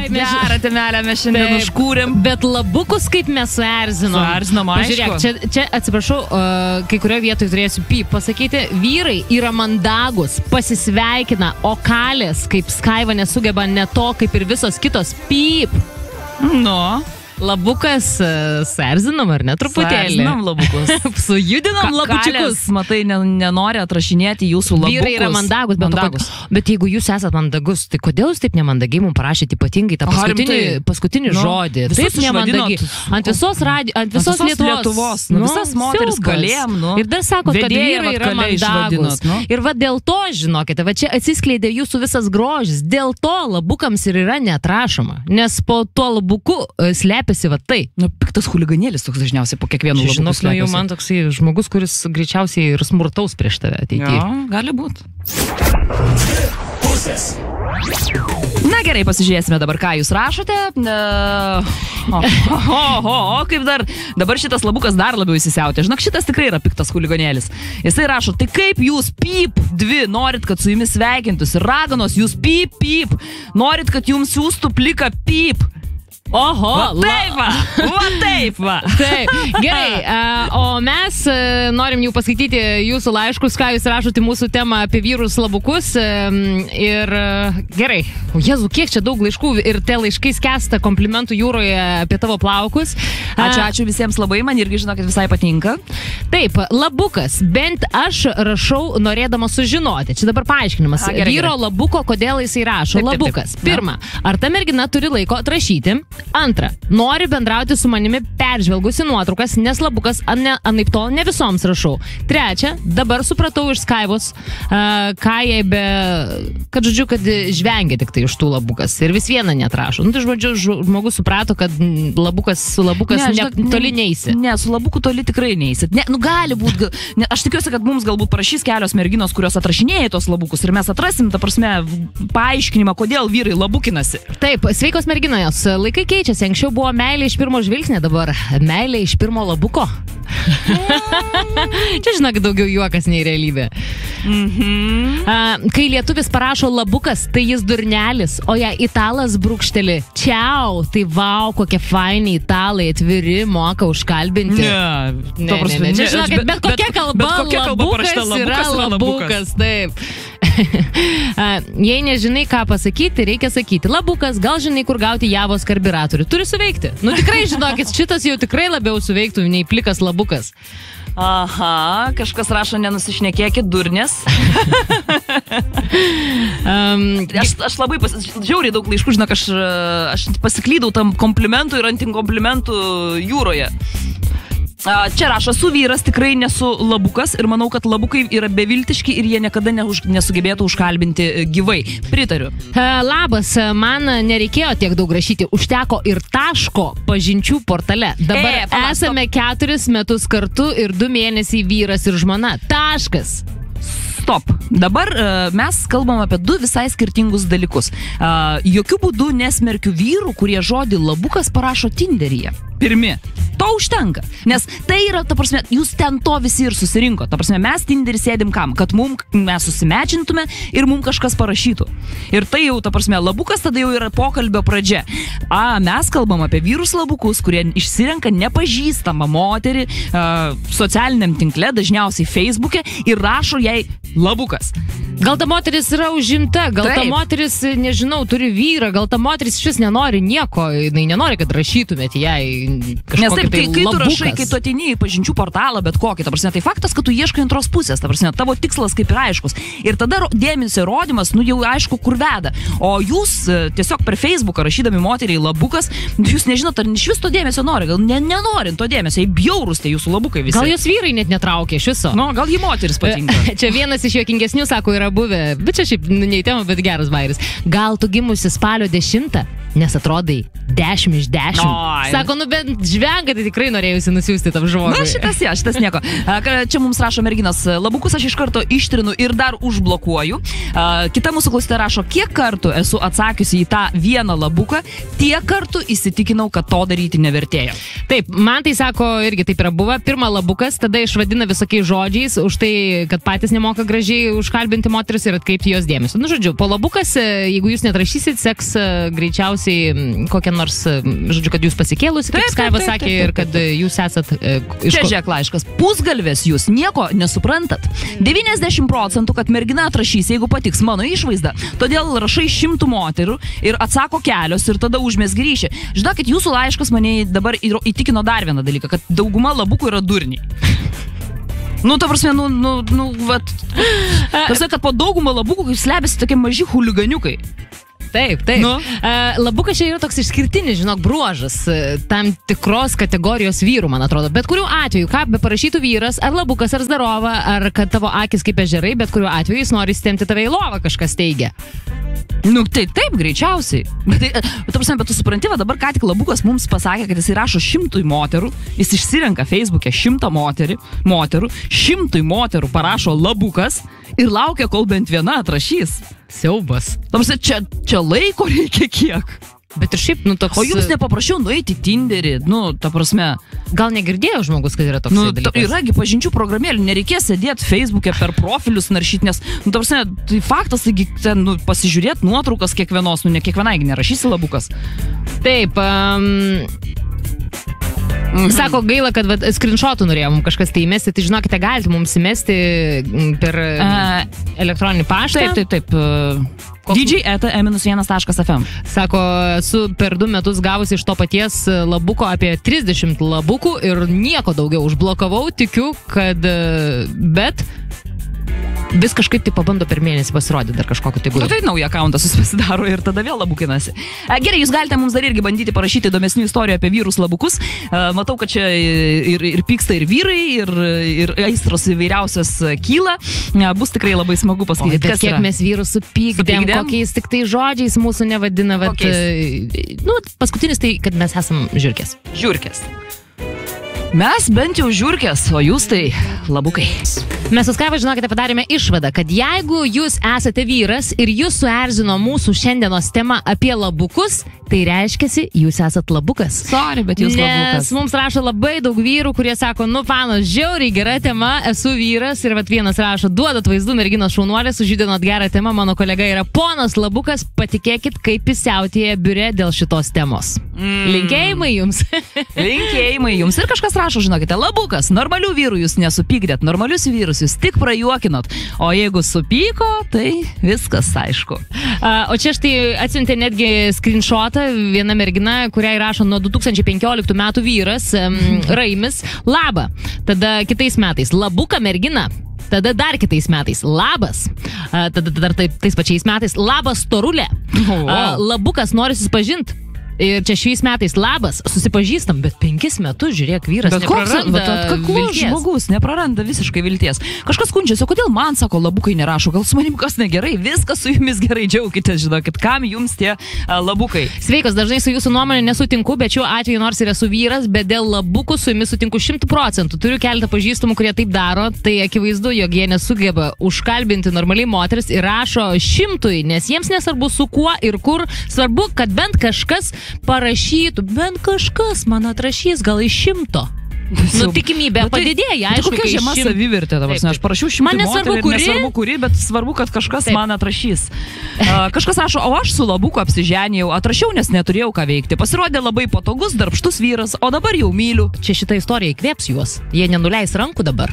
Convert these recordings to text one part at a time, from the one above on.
gerą temelę mes šiandien užkūrėm. Bet labukus kaip mes suerzinom. Suerzinom, aišku. Pažiūrėk, čia atsiprašau, kai kurioje vietoje turėsiu pasakyti, vyrai yra mandagus, pasisveikina, o kalės, kaip Skaiva nesugeba ne to, kaip ir visos kitos, Nu. Labukas suerzinom, ar ne, truputėlį? Suerzinom labukus. Sujudinom labučiukus. Matai, nenori atrašinėti jūsų labukus. Vyrai yra mandagus, bet jeigu jūs esat mandagus, tai kodėl jūs taip nemandagiai mums prašėte ypatingai tą paskutinį žodį? Taip nemandagiai. Ant visos Lietuvos. Visas moteris kalėjom. Ir dar sakot, kad vyrai yra mandagus. Ir va dėl to, žinokite, va čia atsiskleidė jūsų visas grožis. Dėl to labukams ir yra neatrašoma. Nes po tuo labuku slepiasi va tai. Piktas huliganėlis toks dažniausiai po kiekvienu labuku slepiasi. Žinok, jau man toksai žmogus, kuris greičiausiai ir smurtaus prieš tave ateityje. Jo, gali būt. Na gerai, pasižiūrėsime dabar, ką jūs rašote. Kaip dabar šitas labukas dar labiau įsisiautė. Žinok, šitas tikrai yra piktas huliganėlis. Jisai rašo, tai kaip jūs dvi norit, kad su jumis sveikintųsi raganos, jūs norit, kad jums siūstų pliką Oho, taip va. Taip, gerai, o mes norim jau paskaityti jūsų laiškus, ką jūs rašote mūsų temą apie vyrus labukus. Ir gerai, Jezu, kiek čia daug laiškų ir tie laiškai skęsta komplimentų jūroje apie tavo plaukus. Ačiū visiems labai, man irgi žinokit visai patinka. Taip, labukas, bent aš rašau norėdama sužinoti. Čia dabar paaiškinimas. Vyro labuko, kodėl jisai rašo. Labukas. Pirma, ar ta mergina turi laiko atrašyti? Antra, nori bendrauti su manimi peržvelgusi nuotraukas, nes labukas anaip tol ne visoms rašau. Trečia, dabar supratau iš Skaivos, ką jai kad žvengia tik tai iš tų labukas ir vis vieną neatrašo. Tai žmogus suprato, kad su labukas toli neisi. Ne, su labuku toli tikrai neisi. Gali būti, aš tikiuosi, kad mums galbūt parašys kelios merginos, kurios atrašinėja tos labukus ir mes atrasim, ta prasme, paaiškinimą, kodėl vyrai labukinasi. Taip, sveikos merginos, laikai keičiasi. Anksčiau buvo meilė iš pirmo žvilgsnio, dabar meilė iš pirmo labuko. Čia, žinok, daugiau juokas nei realybė. Kai lietuvis parašo labukas, tai jis durnelis, o jei italas brūkšteli čiau, tai vau, kokie faini italai, atviri, moka užkalbinti. Ne. Čia, žinokit, bet kokia kalba labukas yra labukas, taip. Jei nežinai, ką pasakyti, reikia sakyti labukas, gal žinai, kur gauti Javos karburatorių. Turi suveikti. Tikrai, žinokit, šitas jau tikrai labiau suveiktų nei plikas labukas. Aha, kažkas rašo, nenusišnekėkit, durnės. Aš labai žiauriai daug laiškų, žinok, aš pasiklydau tam komplimentų ir antikomplimentų jūroje. Čia rašo, su vyras tikrai nesu labukas ir manau, kad labukai yra beviltiški ir jie niekada nesugebėtų užkalbinti gyvai. Pritariu. Labas, man nereikėjo tiek daug rašyti, užteko ir taško pažinčių portale. Dabar esame 4 metus kartu ir 2 mėnesiai vyras ir žmona. Taškas. Stop. Dabar mes kalbam apie 2 visai skirtingus dalykus. Jokių būdų nesmerkiu vyrų, kurie žodį labukas parašo Tinderyje. Pirmi. To užtenka. Nes tai yra, ta prasme, jūs ten to visi ir susirinko. Ta prasme, mes Tinderį sėdim kam? Kad mes susimečintume ir mums kažkas parašytų. Ir tai jau, ta prasme, labukas tada jau yra pokalbio pradžia. Mes kalbam apie vyrus labukus, kurie išsirenka nepažįstamą moterį socialiniam tinkle, dažniausiai Facebook'e, ir rašo jai labukas. Gal ta moteris yra užimta, gal ta moteris, nežinau, turi vyrą, gal ta moteris šis nenori nieko, jinai nenori, kad rašytumėt jai kažkokį. Nes taip, kai tu rašai, kai tu ateini į pažinčių portalą, bet kokį, ta prasme, tai faktas, kad tu ieškai antros pusės, ta prasme, tavo tikslas kaip ir aiškus. Ir tada dėmesio rodymas, jau aišku, kur veda. O jūs tiesiog per Facebooką rašydami moteriai labukas, jūs nežinot, ar iš vis to dėmesio nori, gal nenorint to dėmesio, jei bjaurūs tie jūsų labukai visi. Gal jos vyrai net netraukia iš viso. Gal jį moteris patinka. Čia vienas iš juokingesnių, sako, yra buvę, bet čia šiaip ne į temą, bet geras bairis. Gal tu gimusi spalio 10, nes atrodai 10 iš 10. Sako, bent žvenga, tai tikrai norėjusi nusiųsti tam žmogui. Šitas nieko. Čia mums rašo merginas, labukus aš iš karto ištrinu ir dar užblokuoju. Kita mūsų klausytoja rašo, kiek kartų esu atsakiusi į tą vieną labuką, tiek kartų įsitikinau, kad to daryti nevertėjo. Taip, man tai sako, irgi taip yra buvę. Pirma labukas, tada išvadina visokiais žodžiais už tai, kad patys nemoka gražiai užkalbinti moteris ir atkreipti jos dėmesį. Nu, žodžiu, po labukas, jeigu jūs netrašysit, seks greičiausiai kokią nors, žodžiu, kad jūs pasikėlusi, kaip Skaiva sakė, ir kad jūs esat Čia žiūrėk laiškas. Pusgalvės jūs nieko nesuprantat. 90%, kad mergina atrašys, jeigu patiks mano išvaizda. Todėl rašai 100 moterų ir atsako kelios ir tada užmesgi ryšį. Žinokit, jūsų laiškas mane dabar įtikino dar vieną dalyką, kad dauguma labukų yra durniai. Nu, ta prasme, vat. Tarsi, kad po daugumą labukų slepiasi tokie maži huliganiukai. Taip. Labukas čia yra toks išskirtinis, žinok, bruožas tam tikros kategorijos vyrų, man atrodo. Bet kuriuo atveju, ką be parašytų vyras, ar labukas, ar zdarova, ar kad tavo akis kaip ežerai, bet kuriuo atveju jis nori stemti tave į lovą, kažkas teigia. Nu, tai taip, greičiausiai. Bet tu supranti, va, dabar ką tik labukas mums pasakė, kad jis rašo 100 moterų, jis išsirenka Facebook'e 100 moterų, 100 moterų parašo labukas ir laukia, kol bent viena atrašys. Siaubas. Tamsi, čia laiko reikia kiek. Bet ir šiaip, toks... O jums nepaprašiau nueiti Tinderį, ta prasme... Gal negirdėjau žmogus, kad yra toks dalykas? Yragi pažinčių programėlių, nereikės sėdėti Facebook'e per profilius naršyti, nes, ta prasme, tai faktas, taigi, ten, pasižiūrėti nuotraukas kiekvienos, ne kiekvienai nerašysi labukas. Taip, Sako, gaila, kad screenshotų norėjo mums kažkas tai įmesti, tai žinokite, galite mums įmesti per elektroninį paštą. Taip. dj@e-1.fm. Sako, esu per 2 metus gavusi iš to paties labuko apie 30 labukų ir nieko daugiau užblokavau, tikiu, kad bet vis kažkaip tai pabando per mėnesį pasirodyti dar kažkokiu tai būdu. Tai naują akauntą susidaro ir tada vėl labukinasi. Gerai, jūs galite mums dar irgi bandyti parašyti įdomesnių istorijų apie vyrus labukus. Matau, kad čia ir pyksta ir vyrai, ir aistros įvairiausias kyla. Bus tikrai labai smagu paskaityti, kas kiek mes vyrus supykdėm, kokiais tik tai žodžiais mūsų nevadina. Paskutinis tai, kad mes esam žiurkės. Mes bent jau žiurkės, o jūs tai labukai. Mes su Skaiva, žinokite, padarėme išvadą, kad jeigu jūs esate vyras ir jūs suerzino mūsų šiandienos tema apie labukus, tai reiškiasi, jūs esat labukas. Sorry, bet jūs labukas. Nes mums rašo labai daug vyrų, kurie sako, panos, žiauriai gera tema, esu vyras, ir vienas rašo, duodat vaizdų merginos šaunuolės, sužydinot gerą temą, mano kolega yra ponas labukas, patikėkit, kaip jis siautėja biure dėl šitos temos. Linkėjimai jums. Linkėjimai jums. Ir kažkas rašo, žinokite, labukas, normalių vyrų jūs nesupykdėt, normalius vyrus jūs tik prajuokinot, o jeigu supyko, tai viskas aišku. O čia štai atsiuntė netgi screenshotą viena mergina, kuriai rašo nuo 2015 metų vyras, Raimis, laba. Tada kitais metais, labuka mergina. Tada dar kitais metais, labas. Tada dar tais pačiais metais, labas storulė. Labukas nori susipažinti. Ir čia šiais metais labas, susipažįstam, bet 5 metus, žiūrėk, vyras nepraranda atkaklus žmogus, nepraranda visiškai vilties. Kažkas skundžiasi, o kodėl man, sako, labukai nerašo, gal su manim kas negerai, viskas su jumis gerai, džiaukitės, žinokit, kam jums tie labukai. Sveikos, dažnai su jūsų nuomonė nesutinku, bet šiuo atveju nors ir esu vyras, bet dėl labukų su jumis sutinku 100%. Turiu keletą pažįstamų, kurie taip daro, tai akivaizdu, jog jie nesugeba užkalbinti normaliai moteris ir rašo 100, nes jiems nesvarbu su kuo ir kur, svarbu, kad bent kažkas parašytų, bent kažkas man atrašys, gal iš 100. Tikimybė padidėja, aišku, kokia žema savivertė dabar. Aš parašiau 100 moterį ir nesvarbu kuri, bet svarbu, kad kažkas man atrašys. Kažkas rašo, o aš su labuku apsiženėjau, atrašiau, nes neturėjau ką veikti. Pasirodė labai patogus, darbštus vyras, o dabar jau myliu. Čia šitą istoriją įkvėps juos. Jie nenuleis rankų dabar.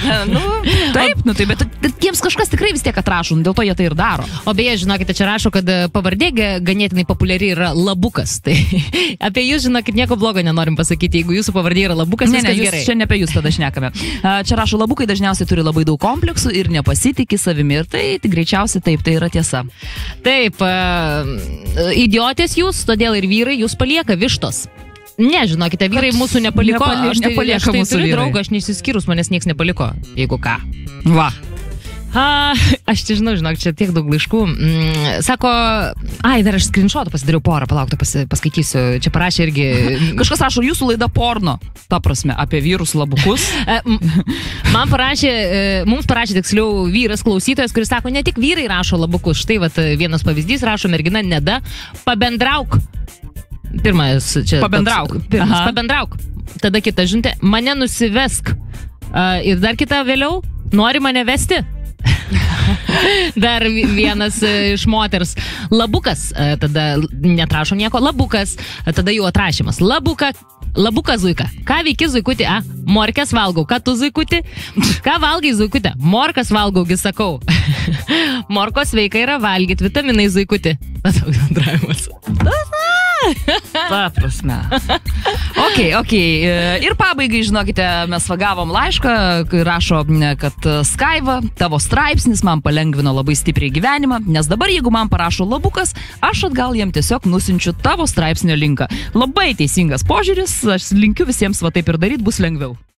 Taip, bet jiems kažkas tikrai vis tiek atrašo, dėl to jie tai ir daro. O beje, žinokite, čia rašo, kad pavardė ganėtinai populiari yra labukas. Tai apie jūs, žinokit, nieko blogo nenorim pasakyti, jeigu jūsų pavardė yra labukas. Čia ne apie jūs tada šnekame. Čia rašo, labukai dažniausiai turi labai daug kompleksų ir nepasitikė savimi. Ir tai greičiausiai taip, tai yra tiesa. Taip, idiotės jūs, todėl ir vyrai jūs palieka vištos. Ne, žinokite, vyrai mūsų nepaliko. Aš turiu draugą, aš neišsiskyrus, manęs nieks nepaliko. Jeigu ką. Va. Aš čia žinau, žinok, čia tiek daug laiškų. Sako, dar aš screenshotą pasidariau porą, palauk, paskaitysiu. Čia parašė irgi... Kažkas rašo, jūsų laida porno, ta prasme, apie vyrus labukus. Mums parašė tiksliau vyras klausytojas, kuris sako, ne tik vyrai rašo labukus. Štai vienas pavyzdys rašo mergina Neda, pabendrauk. Pirmas čia... Pabendrauk. Pabendrauk. Tada kita žinutė, mane nusivesk. Ir dar kita vėliau, nori mane vesti? Dar vienas iš moters. Labukas, tada netrašo nieko. Labukas, tada jau atrašymas. Labuka zuika. Ką veiki zuikuti? Morkės valgau. Ką tu zuikuti? Ką valgai zuikutė? Morkas valgaugi, sakau. Morkos sveika yra valgyti, vitaminai zuikuti. Tas toks bendravimas. Ta prasme. Ok. Ir pabaigai, žinokite, mes gavom laišką, rašo, kad Skaiva, tavo straipsnis man palengvino labai stipriai gyvenimą, nes dabar, jeigu man parašo Labukas, aš atgal jam tiesiog nusinčiu tavo straipsnio linką. Labai teisingas požiūris, aš linkiu visiems va taip ir daryti, bus lengviau.